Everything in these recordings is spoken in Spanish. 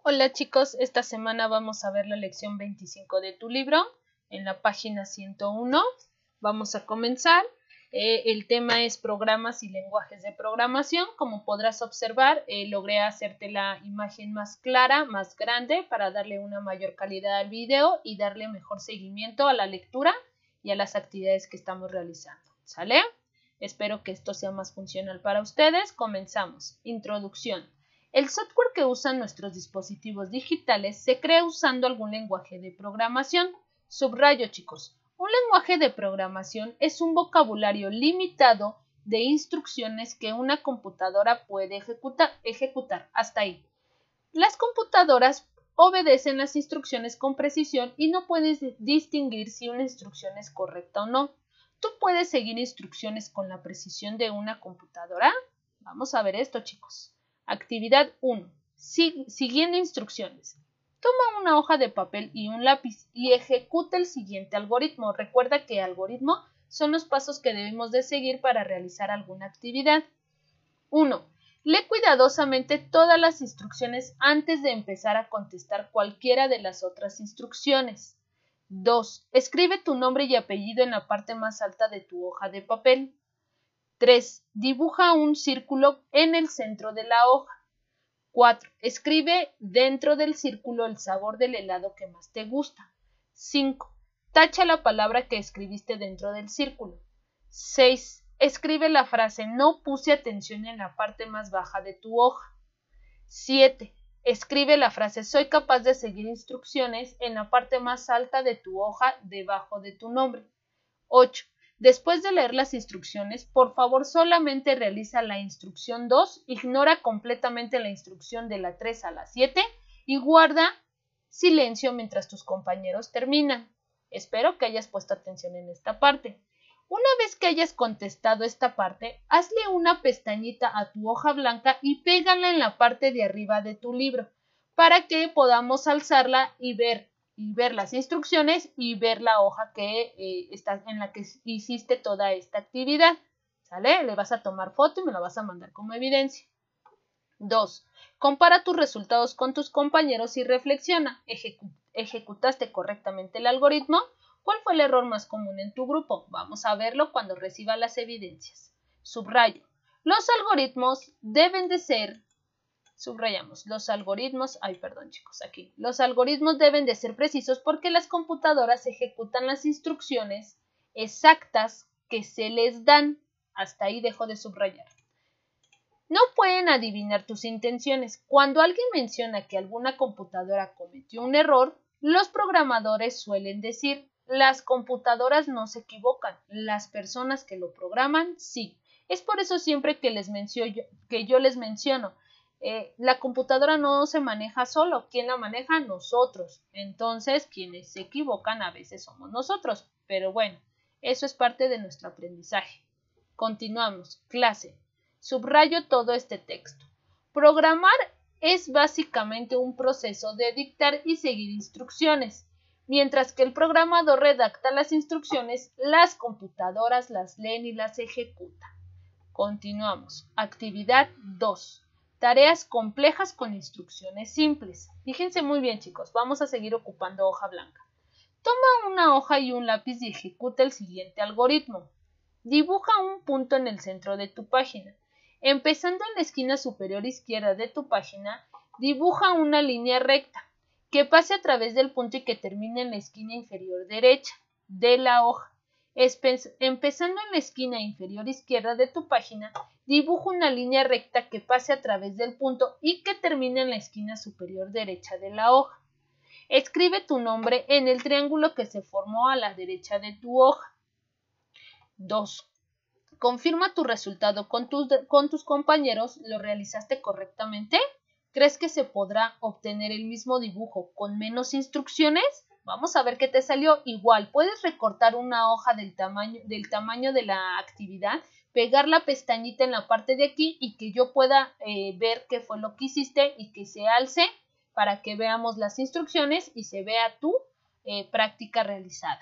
Hola chicos, esta semana vamos a ver la lección 25 de tu libro en la página 101. Vamos a comenzar. El tema es programas y lenguajes de programación. Como podrás observar, logré hacerte la imagen más clara, más grande, para darle una mayor calidad al video y darle mejor seguimiento a la lectura y a las actividades que estamos realizando. ¿Sale? Espero que esto sea más funcional para ustedes. Comenzamos. Introducción. El software que usan nuestros dispositivos digitales se crea usando algún lenguaje de programación. Subrayo, chicos. Un lenguaje de programación es un vocabulario limitado de instrucciones que una computadora puede ejecutar. Hasta ahí. Las computadoras obedecen las instrucciones con precisión y no puedes distinguir si una instrucción es correcta o no. ¿Tú puedes seguir instrucciones con la precisión de una computadora? Vamos a ver esto, chicos. Actividad 1. Siguiendo instrucciones. Toma una hoja de papel y un lápiz y ejecuta el siguiente algoritmo. Recuerda que algoritmo son los pasos que debemos de seguir para realizar alguna actividad. 1. Lee cuidadosamente todas las instrucciones antes de empezar a contestar cualquiera de las otras instrucciones. 2. Escribe tu nombre y apellido en la parte más alta de tu hoja de papel. 3. Dibuja un círculo en el centro de la hoja. 4. Escribe dentro del círculo el sabor del helado que más te gusta. 5. Tacha la palabra que escribiste dentro del círculo. 6. Escribe la frase "no puse atención" en la parte más baja de tu hoja. 7. Escribe la frase "soy capaz de seguir instrucciones" en la parte más alta de tu hoja debajo de tu nombre. 8. Después de leer las instrucciones, por favor solamente realiza la instrucción 2, ignora completamente la instrucción de la 3 a la 7 y guarda silencio mientras tus compañeros terminan. Espero que hayas puesto atención en esta parte. Una vez que hayas contestado esta parte, hazle una pestañita a tu hoja blanca y pégala en la parte de arriba de tu libro para que podamos alzarla y ver las instrucciones y ver la hoja que está en la que hiciste toda esta actividad. ¿Sale? Le vas a tomar foto y me la vas a mandar como evidencia. 2. Compara tus resultados con tus compañeros y reflexiona. ¿Ejecutaste correctamente el algoritmo? ¿Cuál fue el error más común en tu grupo? Vamos a verlo cuando reciba las evidencias. Subrayo. Los algoritmos deben de ser... Subrayamos, los algoritmos deben de ser precisos porque las computadoras ejecutan las instrucciones exactas que se les dan. Hasta ahí dejo de subrayar. No pueden adivinar tus intenciones. Cuando alguien menciona que alguna computadora cometió un error, los programadores suelen decir: las computadoras no se equivocan, las personas que lo programan sí. Es por eso siempre que yo les menciono, la computadora no se maneja solo. ¿Quién la maneja? Nosotros. Entonces, quienes se equivocan a veces somos nosotros. Pero bueno, eso es parte de nuestro aprendizaje. Continuamos. Clase. Subrayo todo este texto. Programar es básicamente un proceso de dictar y seguir instrucciones. Mientras que el programador redacta las instrucciones, las computadoras las leen y las ejecutan. Continuamos. Actividad 2. Tareas complejas con instrucciones simples. Fíjense muy bien, chicos. Vamos a seguir ocupando hoja blanca. Toma una hoja y un lápiz y ejecuta el siguiente algoritmo. Dibuja un punto en el centro de tu página. Empezando en la esquina superior izquierda de tu página, dibuja una línea recta que pase a través del punto y que termine en la esquina inferior derecha de la hoja. Empezando en la esquina inferior izquierda de tu página, dibuja una línea recta que pase a través del punto y que termine en la esquina superior derecha de la hoja. Escribe tu nombre en el triángulo que se formó a la derecha de tu hoja. 2. Confirma tu resultado con tus compañeros. ¿Lo realizaste correctamente? ¿Crees que se podrá obtener el mismo dibujo con menos instrucciones? Vamos a ver qué te salió. Igual, puedes recortar una hoja del tamaño de la actividad, pegar la pestañita en la parte de aquí y que yo pueda ver qué fue lo que hiciste y que se alce para que veamos las instrucciones y se vea tu práctica realizada.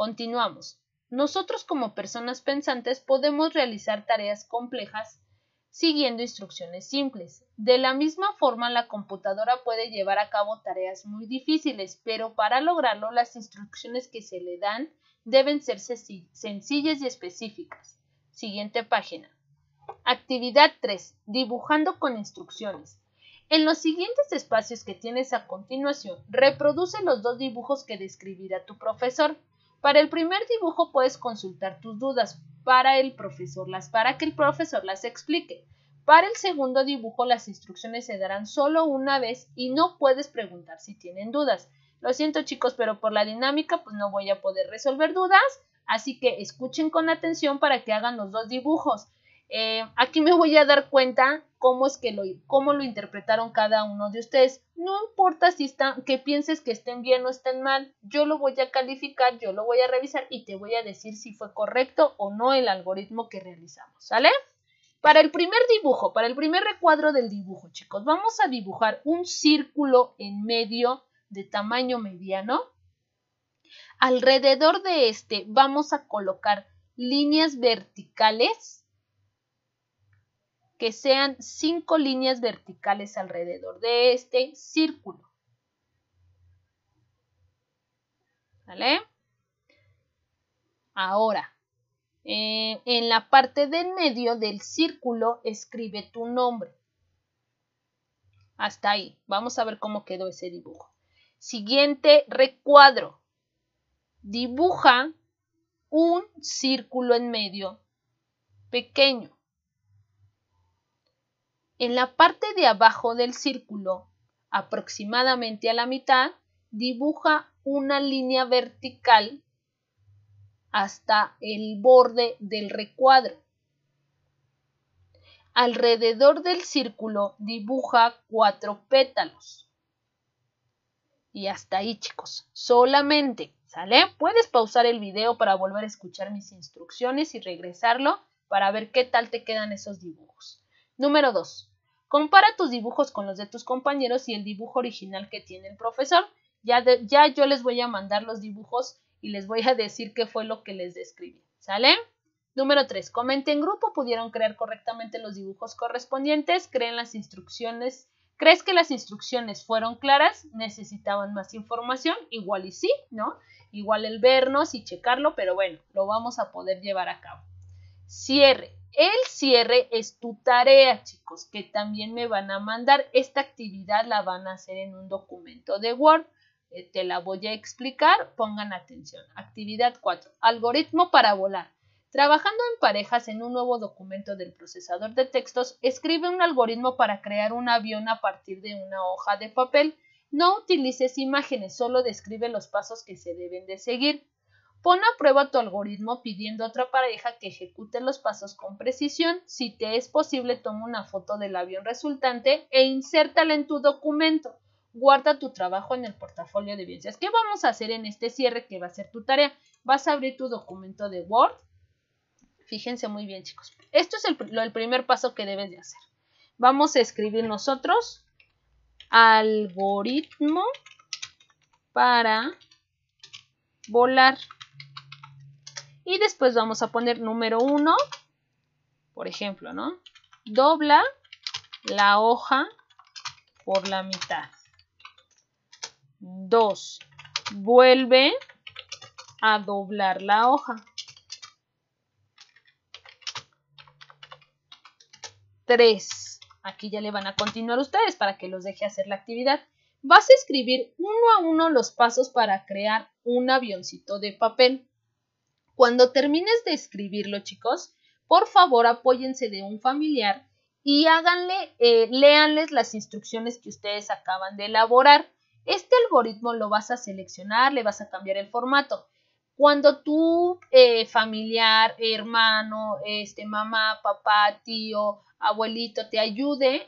Continuamos. Nosotros como personas pensantes podemos realizar tareas complejas siguiendo instrucciones simples. De la misma forma, la computadora puede llevar a cabo tareas muy difíciles, pero para lograrlo, las instrucciones que se le dan deben ser sencillas y específicas. Siguiente página. Actividad 3. Dibujando con instrucciones. En los siguientes espacios que tienes a continuación, reproduce los 2 dibujos que describirá tu profesor. Para el primer dibujo puedes consultar tus dudas para que el profesor las explique. Para el segundo dibujo, las instrucciones se darán solo una vez y no puedes preguntar si tienen dudas. Lo siento, chicos, pero por la dinámica pues no voy a poder resolver dudas, así que escuchen con atención para que hagan los 2 dibujos. Aquí me voy a dar cuenta cómo lo interpretaron cada uno de ustedes. No importa que pienses que estén bien o estén mal, yo lo voy a calificar, yo lo voy a revisar y te voy a decir si fue correcto o no el algoritmo que realizamos, ¿sale? Para el primer dibujo, para el primer recuadro del dibujo, chicos, vamos a dibujar un círculo en medio de tamaño mediano. Alrededor de este vamos a colocar líneas verticales que sean 5 líneas verticales alrededor de este círculo. ¿Vale? Ahora, en la parte del medio del círculo escribe tu nombre. Hasta ahí. Vamos a ver cómo quedó ese dibujo. Siguiente recuadro. Dibuja un círculo en medio pequeño. En la parte de abajo del círculo, aproximadamente a la mitad, dibuja una línea vertical hasta el borde del recuadro. Alrededor del círculo dibuja 4 pétalos. Y hasta ahí, chicos, solamente, ¿sale? Puedes pausar el video para volver a escuchar mis instrucciones y regresarlo para ver qué tal te quedan esos dibujos. Número 2. Compara tus dibujos con los de tus compañeros y el dibujo original que tiene el profesor. Ya yo les voy a mandar los dibujos y les voy a decir qué fue lo que les describí. ¿Sale? Número 3. Comenta en grupo. ¿Pudieron crear correctamente los dibujos correspondientes? ¿Crees que las instrucciones fueron claras? ¿Necesitaban más información? Igual y sí, ¿no? Igual el vernos y checarlo, pero bueno, lo vamos a poder llevar a cabo. Cierre. El cierre es tu tarea, chicos, que también me van a mandar. Esta actividad la van a hacer en un documento de Word. Te la voy a explicar. Pongan atención. Actividad 4. Algoritmo para volar. Trabajando en parejas en un nuevo documento del procesador de textos, escribe un algoritmo para crear un avión a partir de una hoja de papel. No utilices imágenes, solo describe los pasos que se deben de seguir. Pon a prueba tu algoritmo pidiendo a otra pareja que ejecute los pasos con precisión. Si te es posible, toma una foto del avión resultante e insértala en tu documento. Guarda tu trabajo en el portafolio de evidencias. ¿Qué vamos a hacer en este cierre que va a ser tu tarea? Vas a abrir tu documento de Word. Fíjense muy bien, chicos. Esto es el primer paso que debes de hacer. Vamos a escribir nosotros algoritmo para volar. Y después vamos a poner número 1, por ejemplo, ¿no? Dobla la hoja por la mitad. 2. Vuelve a doblar la hoja. 3. Aquí ya le van a continuar ustedes para que los deje hacer la actividad. Vas a escribir uno a uno los pasos para crear un avioncito de papel. Cuando termines de escribirlo, chicos, por favor apóyense de un familiar y léanles las instrucciones que ustedes acaban de elaborar. Este algoritmo lo vas a seleccionar, le vas a cambiar el formato. Cuando tu familiar, hermano, mamá, papá, tío, abuelito te ayude,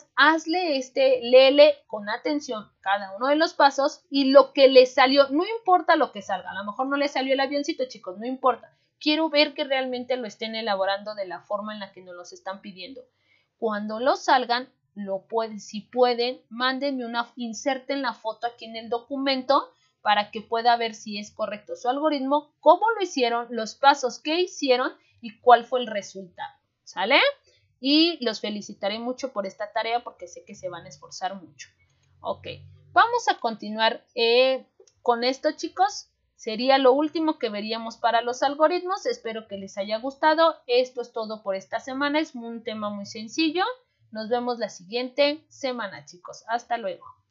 léele con atención cada uno de los pasos y lo que le salió, no importa lo que salga, a lo mejor no le salió el avioncito, chicos, no importa. Quiero ver que realmente lo estén elaborando de la forma en la que nos los están pidiendo. Cuando lo salgan, si pueden, inserten la foto aquí en el documento para que pueda ver si es correcto su algoritmo, cómo lo hicieron, los pasos que hicieron y cuál fue el resultado. ¿Sale? y los felicitaré mucho por esta tarea porque sé que se van a esforzar mucho. Ok, vamos a continuar con esto, chicos. Sería lo último que veríamos para los algoritmos. Espero que les haya gustado. Esto es todo por esta semana. Es un tema muy sencillo. Nos vemos la siguiente semana, chicos. Hasta luego.